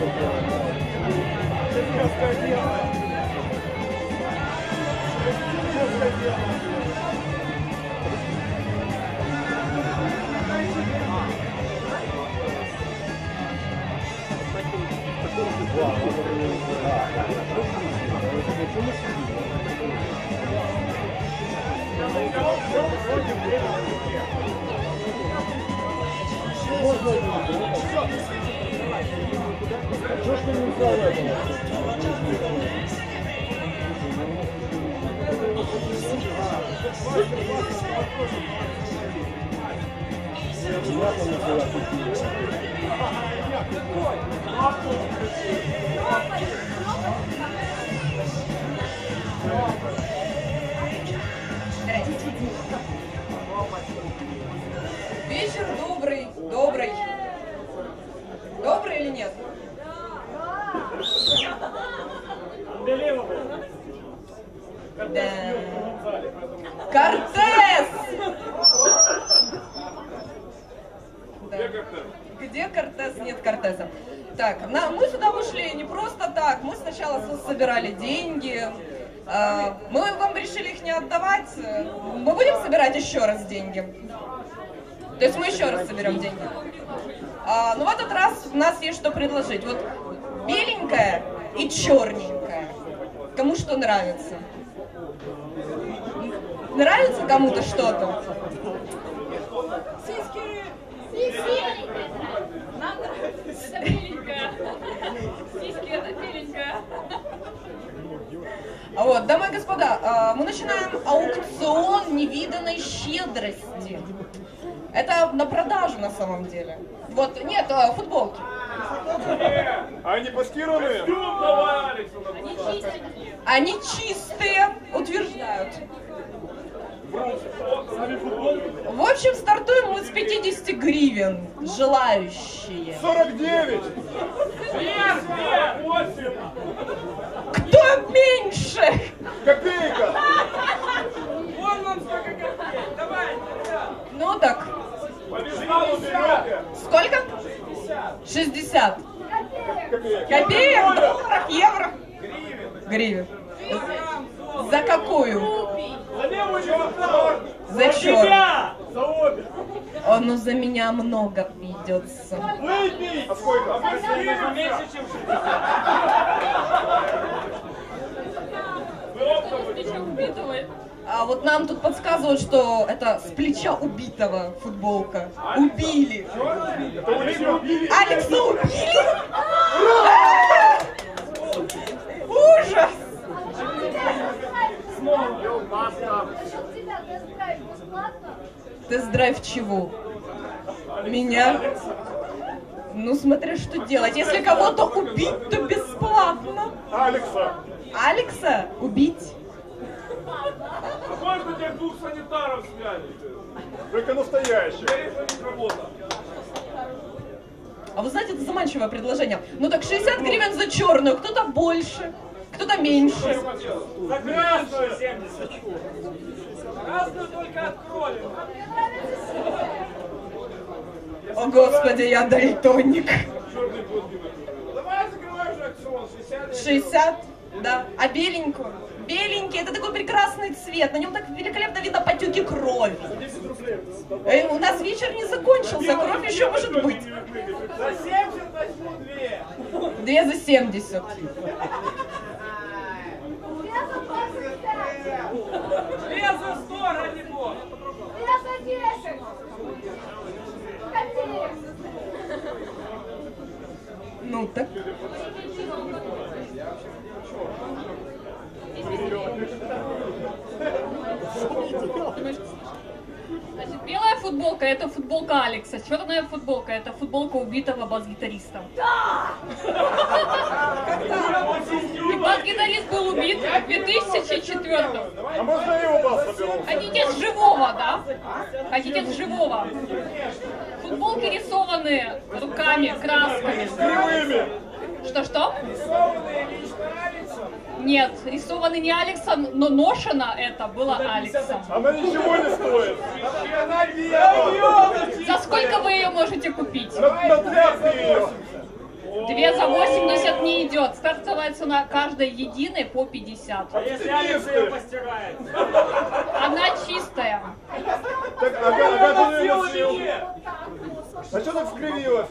Вечер добрый, добрый. Добрый или нет? Да. Кортес! Да. Где Кортес? Нет Кортеса. Так, мы сюда вышли не просто так. Мы сначала собирали деньги. Мы вам решили их не отдавать. Мы будем собирать еще раз деньги. То есть мы еще раз соберем деньги. Но в этот раз у нас есть что предложить. Вот беленькая и черненькая. Кому что нравится? Нравится кому-то что-то? Сиськи! Нам нравится. Это беленькая. Сиськи, это беленькая. Вот, дамы и господа, мы начинаем аукцион невиданной щедрости. Это на продажу на самом деле. Вот, нет, футболки. Они паскированные? Они чистенькие. Они чистые, утверждают. В общем, стартуем мы с 50 гривен. Желающие. 49! Кто меньше? Копейка! Вон вам сколько копеек, давай, ребят. Ну так. Сколько? 60. Копеек? Долларов? Евро? Гривен. За какую? За черт. За обе! О, ну за меня много придется. Выпей! А сколько? Меньше, чем 60. А вот нам тут подсказывают, что это с плеча убитого футболка. Убили. Это убили? Алекса убили? Ужас! Тест-драйв чего? Меня? Ну, смотря что делать. Если кого-то убить, то бесплатно. Алекса! Алекса убить? Можно тех двух санитаров снять? Только настоящий. А вы знаете, это заманчивое предложение. Ну так 60 гривен за черную, кто-то больше, кто-то меньше. За красную 70. Красную только откроем. О, Господи, я дальтоник. Давай закрывай уже акцион, 60. 60? Да. А беленькую? Беленький, это такой прекрасный цвет. На нем так великолепно видно потеки крови. У нас вечер не закончился, кровь еще может быть. За 70 возьму 2. 2 за 70. 2 за 100, ради бога. Ну так. Значит, белая футболка — это футболка Алекса, черная футболка — это футболка убитого бас-гитариста. И бас-гитарист был убит в 2004-м. А можно я его бас соберу? Хотите с живого, да? Хотите с живого? Футболки рисованы руками, красками. Кривыми! Что-что? Рисованные лично Алексом. Нет, рисованы не Алексом, но ношено это было Алексом. Она ничего не стоит. Она бьет. За сколько вы ее можете купить? На тряпке ее. 2 за 80 не идет. Стартовая цена каждой единой по 50. А если Алекс ее постирает? Она чистая. Так, ага, а что так скривилась?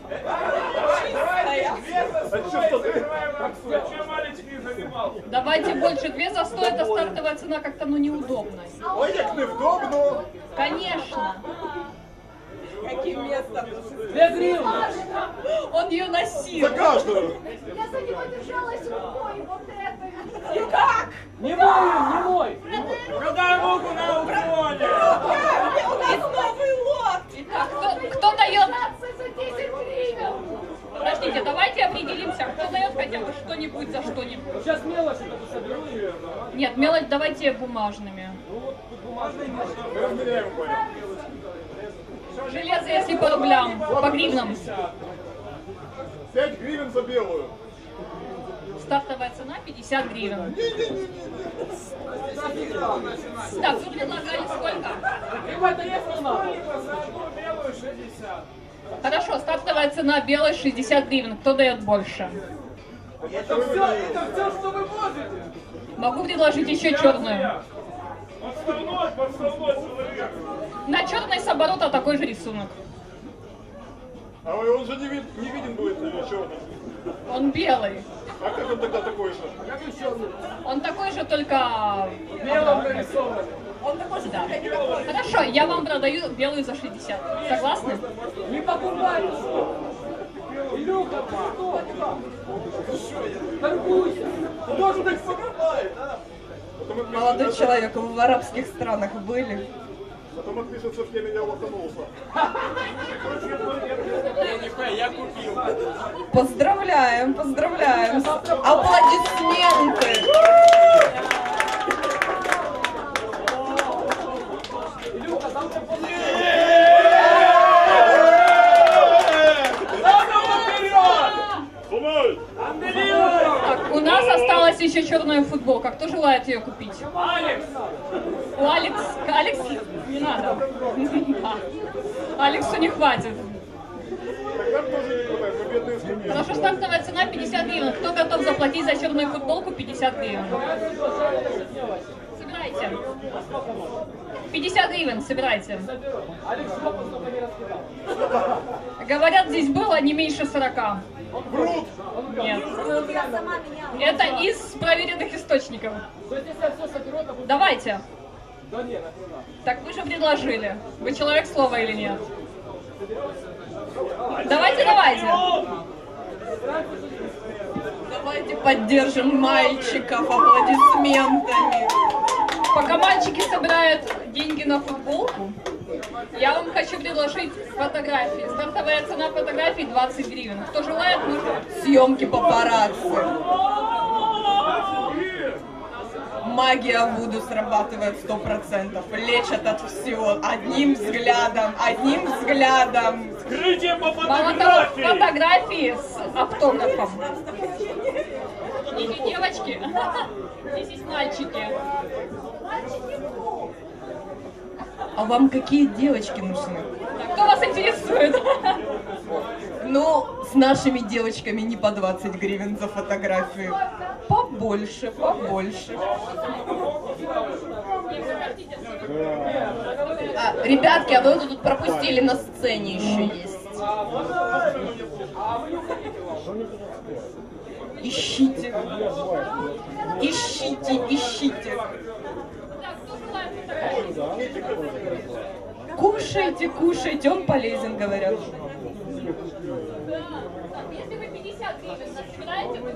А что ты? Зачем маленький занимал? Давайте больше. 2 за 100 это стартовая цена как-то ну неудобно. Ой, як невдобно. Конечно. Каким местом? 2 гривны. Он ее За носил. каждую. Я за него держалась рукой, вот это. И как? Не мой, не мой. Продай руку на аукционе. У нас новый лот! Итак, кто дает? 15 за 10 гривен. Подождите, давайте определимся, кто дает хотя бы что-нибудь за что-нибудь. Сейчас мелочь эту соберу ее. Нет, мелочь давайте бумажными. Мы размеряем, понял. Железо, если по рублям, по гривнам. 5 гривен за белую. Стартовая цена 50 гривен. Так, вы предлагали сколько? Ребята, есть у нас? За одну белую 60. Хорошо, стартовая цена белой 60 гривен. Кто дает больше? Это все, что вы можете. Могу предложить еще черную. Подставной человек. На черной с оборота такой же рисунок. А он же не виден будет черный. Он белый. А как он тогда такой же? Он такой же, только... Белым нарисован. Он такой же, Да. только не такой. Хорошо, я вам продаю белую за 60. Согласны? Не покупайте. Илюха, что? Торгуйся. Тоже так покупает, а? Молодой человек, вы в арабских странах были? Потом отпишется, что я меня лоханулся. Я купил. Поздравляем, поздравляем. Аплодисменты. Илюха, завтра Так, у нас осталась еще черная футболка. Кто желает ее купить? Алекс! У Алекс не надо. Алексу не хватит. Так нам тоже не хватает, мы бедные скамьи. Хорошо, стартовая цена 50 гривен. Кто готов заплатить за черную футболку 50 гривен? Собирайте. 50 гривен, собирайте. Алекс жопу столько не раскидал. Говорят, здесь было не меньше 40. Брут! Нет. Я сама меняла. Это из проверенных источников. То есть, если я все соберу, это будет... Давайте. Да не, нахрена. Так вы же предложили. Вы человек слова или нет? Давайте. Давайте поддержим мальчиков аплодисментами. Пока мальчики собирают деньги на футболку, я вам хочу предложить фотографии. Стартовая цена фотографий 20 гривен. Кто желает, может... Съемки папарацци. Магия Вуду срабатывает 100%. Лечат от всего. Одним взглядом. Скрытие по Мало того, фотографии с автографом. Здесь девочки, здесь есть мальчики. А вам какие девочки нужны? Так, кто вас интересует? Ну, с нашими девочками не по 20 гривен за фотографию. Побольше. Ребятки, а вы тут пропустили, на сцене еще есть. Ищите. Так, кто желает фотографии? Кушайте, он полезен, говорят. Так, если вы 50 гривен собираете, вы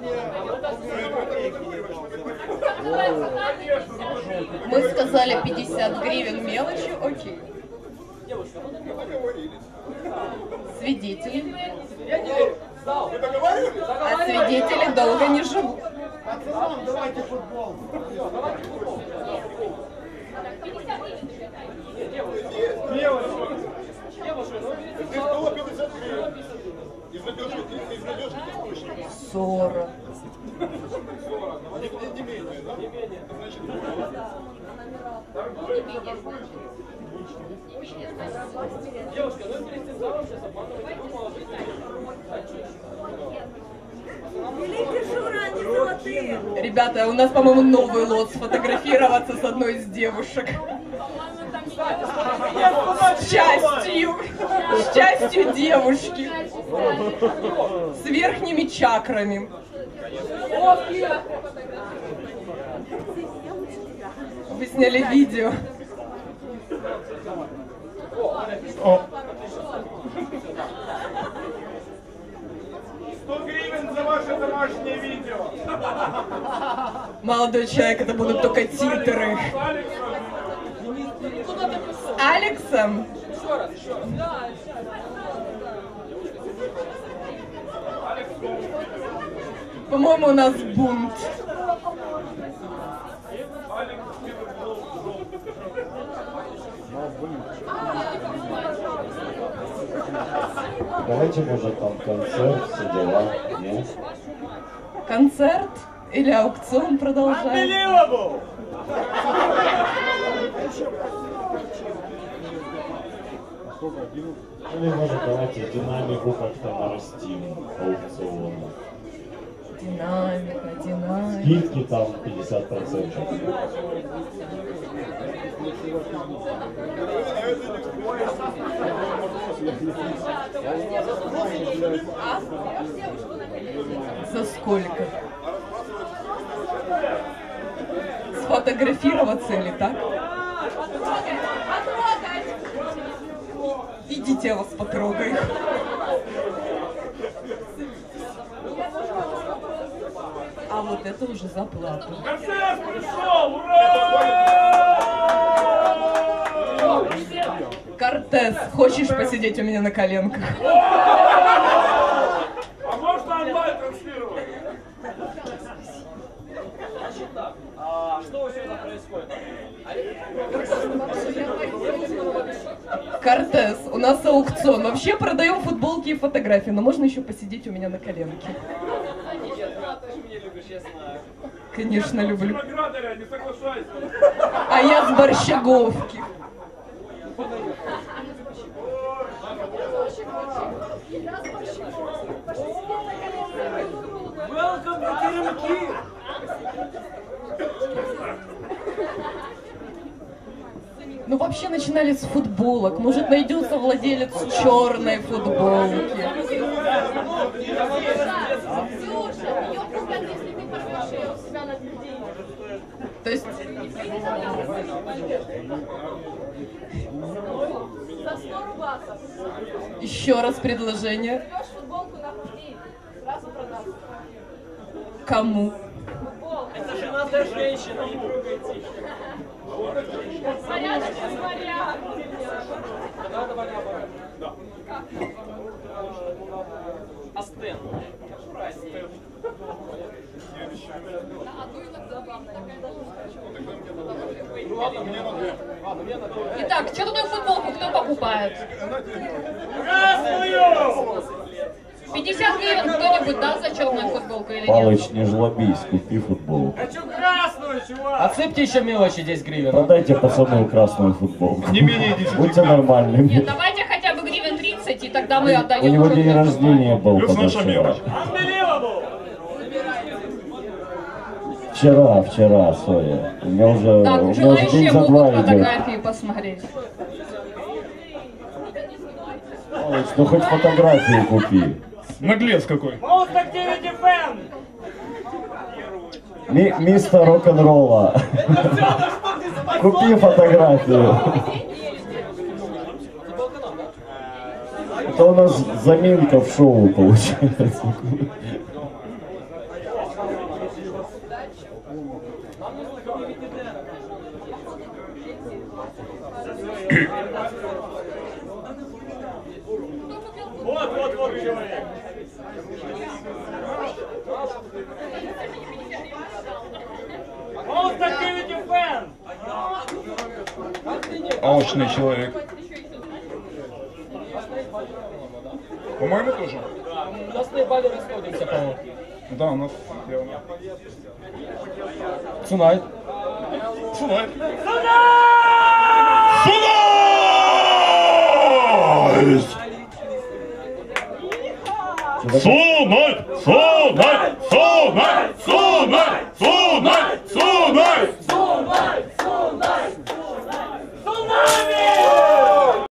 Мы сказали 50 гривен мелочью, окей. Свидетели. Вы договаривались? А свидетели долго не живут. Давайте футбол. 50 гривен. Девушка, ну берите Здесь было 50 гривен. Из надежных источников. 40. Не менее, да? Значит, девушка, ну берите здоровье, сейчас обманывайте, думала, Ребята, у нас, по-моему, новый лот сфотографироваться с одной из девушек. С частью девушки. С верхними чакрами. Вы сняли видео. 100 гривен за ваше домашнее видео. Молодой человек, это будут только титры. С Алексом? По-моему, у нас бунт. Давайте, может, там концерт, все дела, нет? Концерт или аукцион продолжаем? Или, может, давайте динамику как-то нарастим аукционно. Динамика. Скидки там 50%. За сколько? Сфотографироваться или так? Идите, я вас потрогаю. А вот это уже за плату. Концерт пришел! Ура! Кортес, хочешь посидеть у меня на коленках? А можно онлайн транслировать? Что сегодня происходит? Кортес, у нас аукцион. Вообще продаем футболки и фотографии, но можно еще посидеть у меня на коленке. Конечно, люблю. Виноградаря, не соглашайся. А я с Борщаговки. Welcome to Теремки! Ну вообще начинали с футболок. Может найдется владелец черной футболки. То есть... За 100 рубасов. Еще раз предложение. Берешь футболку на пути, сразу продашь. Кому? Это женатая женщина, не трогайте. Порядочный вариант. Давай. Астен. Итак, черную футболку кто покупает? Красную! 50 гривен кто-нибудь даст за черную футболку или нет? Палыч, не жлобись, купи футболку. Хочу красную, чувак! Отсыпьте еще мелочи 10 гривен. Продайте пацану красную футболку. Не менее 10 Будьте нормальными. Нет, давайте хотя бы гривен 30, и тогда мы У отдаем него уже день всё. рождения был Плюс наша позавчера. мелочь. Unbelievable! Вчера, Соя. У меня уже, Так, у меня уже желающие день за могут два идет. фотографии посмотреть. Палыч, ну хоть фотографию купи. Наглец какой. Most Activity Fan! Мистер рок-н-ролла. Купи фотографию. Это у нас заминка в шоу получается. Вот человек. Most Activity Fan! Алчный человек. По-моему, тоже. У нас на бале расходимся, по-моему. Да, у нас явно. Цунайт. Сунай! Сунай! Сунай! Сунай! Сунай! Сунай!